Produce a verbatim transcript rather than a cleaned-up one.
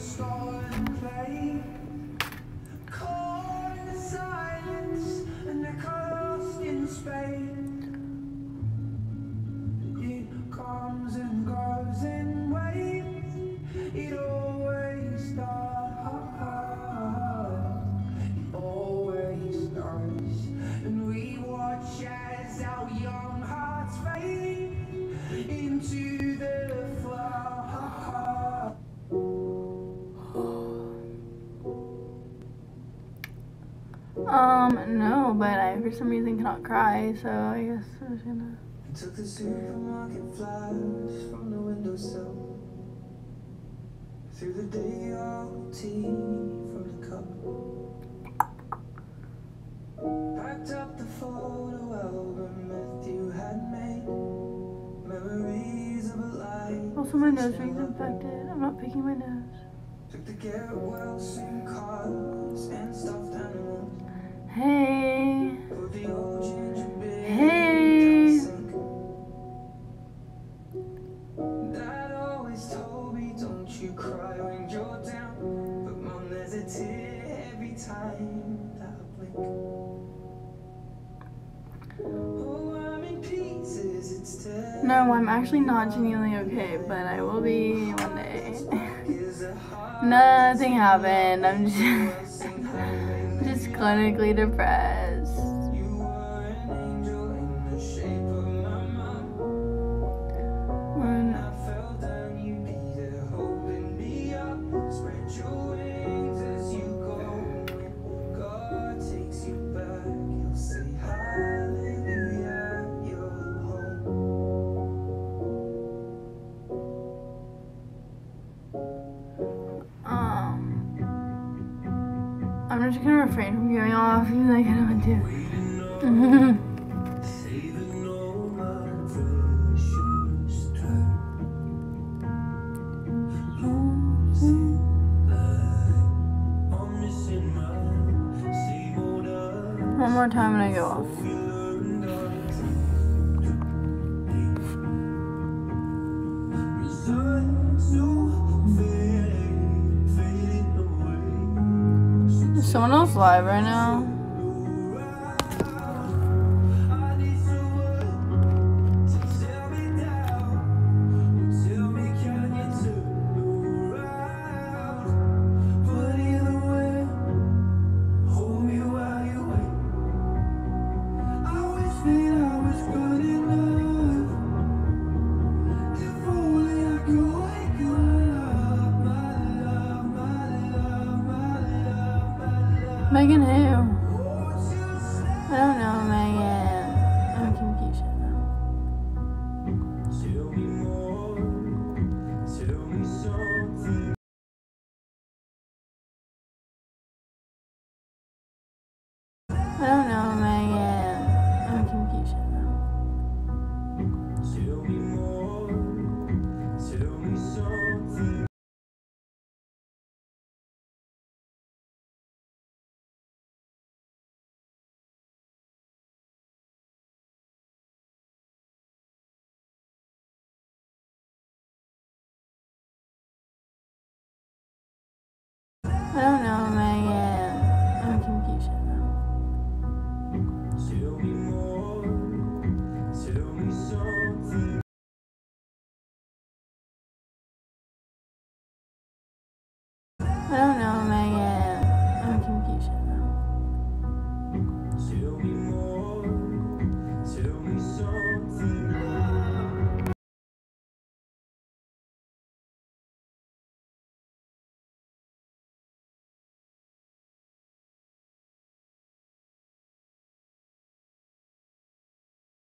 Um, no, but I for some reason cannot cry, so I guess I was gonna. Took the supermarket flash from the windowsill. Through the day old tea from the cup. Packed up the photo album Matthew had made. Memories of a life. Also, my nose ring's infected. I'm not picking my nose. Took the get well soon cars and stuffed animals. Hey. Put the old ginger beer Hey. down the sink. Dad always told me, don't you cry when you're down. But Mom, there's a tear every time that I blink. Oh, I'm in pieces, it's terrible. No, I'm actually not genuinely okay, but I will be one day. Nothing happened. I'm just, just clinically depressed. You were an angel in the shape of my mom. When I fell down, you'd be there holding me up. Spread your wings as you go. When God takes you back, you'll say hallelujah, you're home. um, I'm just gonna refrain from going off, even though I kind of want to. Saving all my precious time. Losing light. I'm missing my same old eyes. One more time and I go off. We learned our resigned to fade, fading away. Is someone else live right now? Megan who? I don't know, Megan. I'm confused. Tell me more, tell me something. I don't know, Megan. I'm confused. Tell me more, tell me something. I don't know,